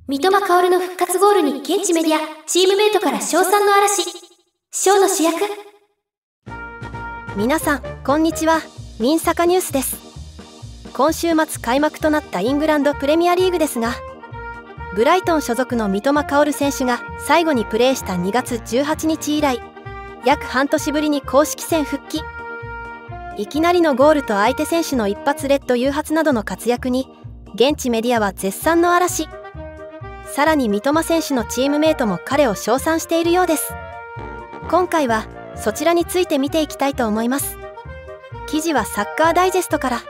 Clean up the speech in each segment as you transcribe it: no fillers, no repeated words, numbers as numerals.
三笘薫の復活ゴールに現地メディア、チームメイトから称賛の嵐。ショーの主役。 皆さん、こんにちは。ミンサカニュースです。今週末開幕となったイングランドプレミアリーグですが、ブライトン所属の三笘薫選手が最後にプレーした2月18日以来、約半年ぶりに公式戦復帰。いきなりのゴールと相手選手の一発レッド誘発などの活躍に、現地メディアは絶賛の嵐。さらに三笘選手のチームメイトも彼を称賛しているようです。今回はそちらについて見ていきたいと思います。記事はサッカーダイジェストから。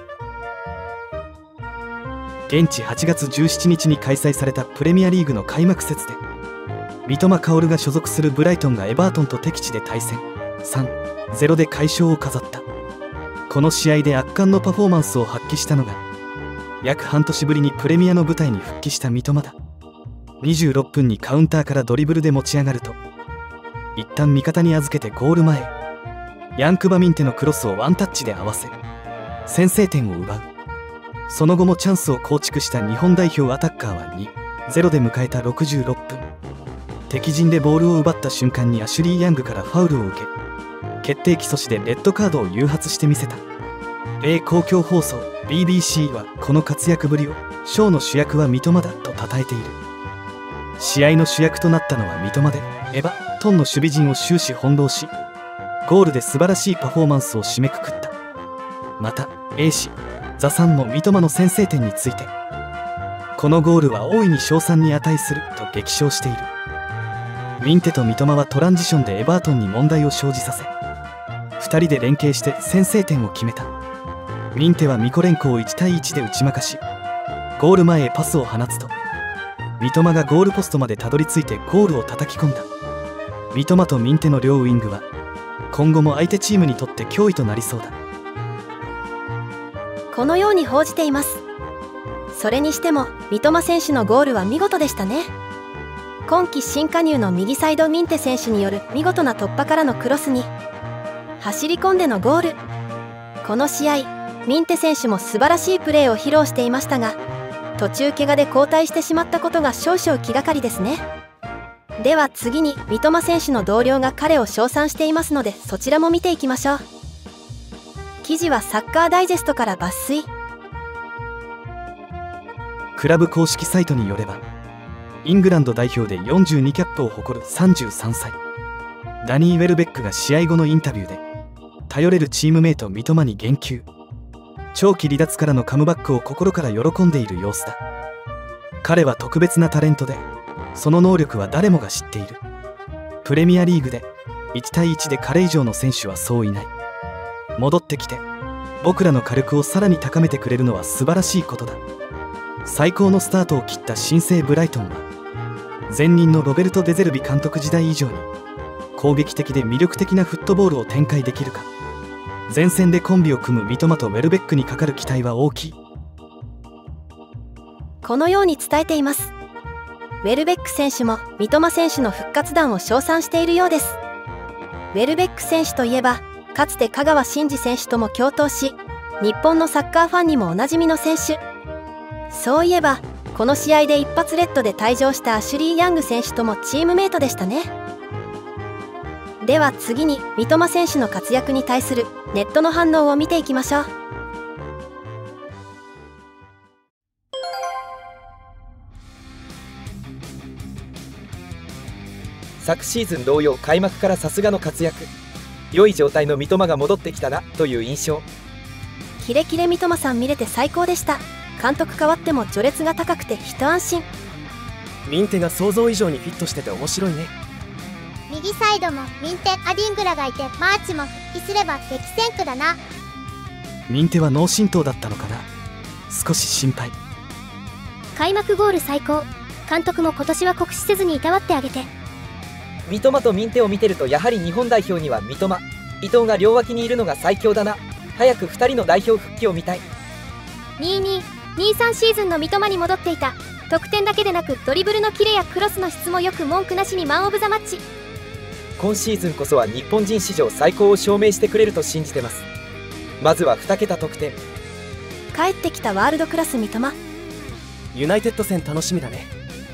現地8月17日に開催されたプレミアリーグの開幕節で、三笘薫が所属するブライトンがエバートンと敵地で対戦 3-0 で快勝を飾った。この試合で圧巻のパフォーマンスを発揮したのが、約半年ぶりにプレミアの舞台に復帰した三笘だ。26分にカウンターからドリブルで持ち上がると、一旦味方に預けてゴール前へ。ヤンクバミンテのクロスをワンタッチで合わせ、先制点を奪う。その後もチャンスを構築した日本代表アタッカーは 2-0 で迎えた66分、敵陣でボールを奪った瞬間にアシュリー・ヤングからファウルを受け、決定機阻止でレッドカードを誘発してみせた。米公共放送 BBC はこの活躍ぶりをショーの主役は三笘だと称えている。試合の主役となったのは三笘で、エバトンの守備陣を終始翻弄し、ゴールで素晴らしいパフォーマンスを締めくくった。また A 紙ザ・サンも三笘の先制点について、このゴールは大いに称賛に値すると激賞している。ミンテと三笘はトランジションでエバートンに問題を生じさせ、2人で連携して先制点を決めた。ミンテはミコレンコを1対1で打ち負かし、ゴール前へパスを放つと、三笘がゴールポストまでたどり着いてゴールを叩き込んだ。三笘とミンテの両ウイングは今後も相手チームにとって脅威となりそうだ。 このように報じています。それにしても三笘選手のゴールは見事でしたね。今季新加入の右サイドミンテ選手による見事な突破からのクロスに走り込んでのゴール。この試合ミンテ選手も素晴らしいプレーを披露していましたが、途中怪我で交代してしまったことが少々気がかりですね。では次に三笘選手の同僚が彼を称賛していますので、そちらも見ていきましょう。記事はサッカーダイジェストから抜粋。 クラブ公式サイトによれば、イングランド代表で42キャップを誇る33歳ダニー・ウェルベックが試合後のインタビューで、頼れるチームメイト三笘に言及。長期離脱からのカムバックを心から喜んでいる様子だ。彼は特別なタレントで、その能力は誰もが知っている。プレミアリーグで1対1で彼以上の選手はそういない。戻ってきて僕らの火力をさらに高めてくれるのは素晴らしいことだ。最高のスタートを切った新生ブライトンは、前任のロベルト・デゼルビ監督時代以上に攻撃的で魅力的なフットボールを展開できるか。前線でコンビを組む三笘とウェルベックにかかる期待は大きい。 このように伝えています。ウェルベック選手も三笘選手の復活弾を称賛しているようです。ウェルベック選手といえば、かつて香川真司選手とも共闘し、日本のサッカーファンにもおなじみの選手。そういえばこの試合で一発レッドで退場したアシュリー・ヤング選手ともチームメイトでしたね。では次に三笘選手の活躍に対するネットの反応を見ていきましょう。 昨シーズン同様、開幕からさすがの活躍。良い状態の三笘が戻ってきたなという印象。 キレキレ三笘さん見れて最高でした。監督変わっても序列が高くて一安心。 ミンテが想像以上にフィットしてて面白いね。 右サイドもミンテ・アディングラがいて、マーチも復帰すれば激戦区だな。 ミンテは脳震盪だったのかな。少し心配。 開幕ゴール最高。監督も今年は酷使せずにいたわってあげて。 三笘とミンテを見てると、やはり日本代表には三笘、伊藤が両脇にいるのが最強だな。早く2人の代表復帰を見たい。 22-23シーズンの三笘に戻っていた。得点だけでなくドリブルのキレやクロスの質もよく、文句なしにマン・オブ・ザ・マッチ。 今シーズンこそは日本人史上最高を証明してくれると信じてます。まずは2桁得点。 帰ってきたワールドクラス三笘。 ユナイテッド戦楽しみだね。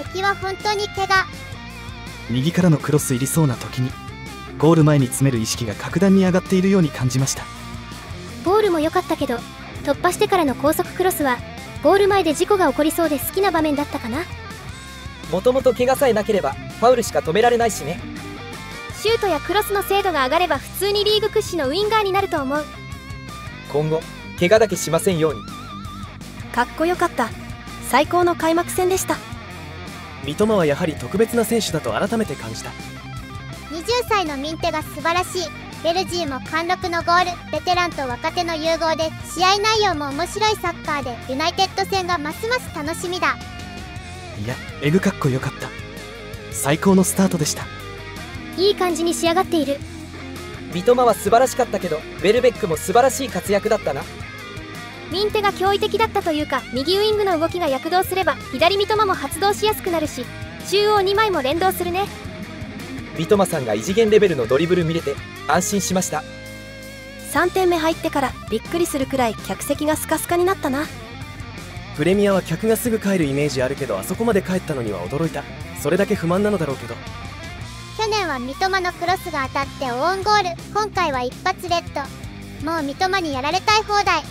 先は本当に怪我。 右からのクロス入りそうな時にゴール前に詰める意識が格段に上がっているように感じました。 ゴールも良かったけど、突破してからの高速クロスはゴール前で事故が起こりそうで好きな場面だったかな。 もともと怪我さえなければファウルしか止められないしね。 シュートやクロスの精度が上がれば普通にリーグ屈指のウインガーになると思う。 今後怪我だけしませんように。 かっこよかった。最高の開幕戦でした。 三笘はやはり特別な選手だと改めて感じた。 20歳のミンテが素晴らしい。ベルギーも貫禄のゴール。ベテランと若手の融合で試合内容も面白いサッカーでユナイテッド戦がますます楽しみだ。 いや、エグかっこよかった。最高のスタートでした。 いい感じに仕上がっている。 三笘は素晴らしかったけど、ウェルベックも素晴らしい活躍だったな。 ミンテが驚異的だったというか、右ウイングの動きが躍動すれば左三笘も発動しやすくなるし、中央2枚も連動するね。 三笘さんが異次元レベルのドリブル見れて安心しました。 3点目入ってからびっくりするくらい客席がスカスカになったな。 プレミアは客がすぐ帰るイメージあるけど、あそこまで帰ったのには驚いた。それだけ不満なのだろうけど。 去年は三笘のクロスが当たってオウンゴール。今回は一発レッド。もう三笘にやられたい放題。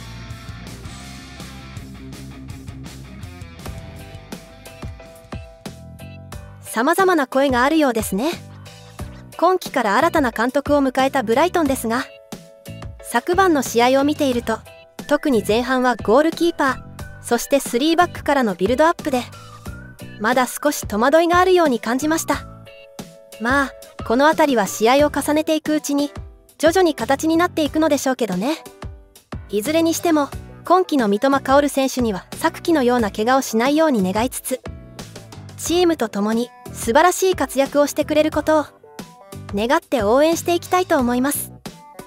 様々な声があるようですね。今季から新たな監督を迎えたブライトンですが、昨晩の試合を見ていると、特に前半はゴールキーパー、そして3バックからのビルドアップで、まだ少し戸惑いがあるように感じました。まあ、この辺りは試合を重ねていくうちに、徐々に形になっていくのでしょうけどね。いずれにしても、今季の三笘薫選手には昨季のような怪我をしないように願いつつ、チームと共に素晴らしい活躍をしてくれることを願って応援していきたいと思います。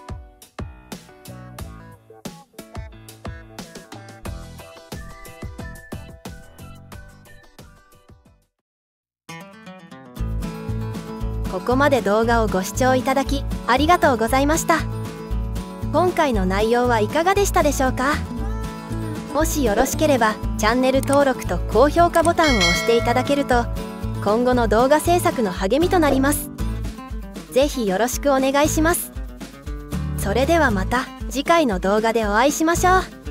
ここまで動画をご視聴いただきありがとうございました。今回の内容はいかがでしたでしょうか。もしよろしければチャンネル登録と高評価ボタンを押していただけると今後の動画制作の励みとなります。ぜひよろしくお願いします。それではまた次回の動画でお会いしましょう。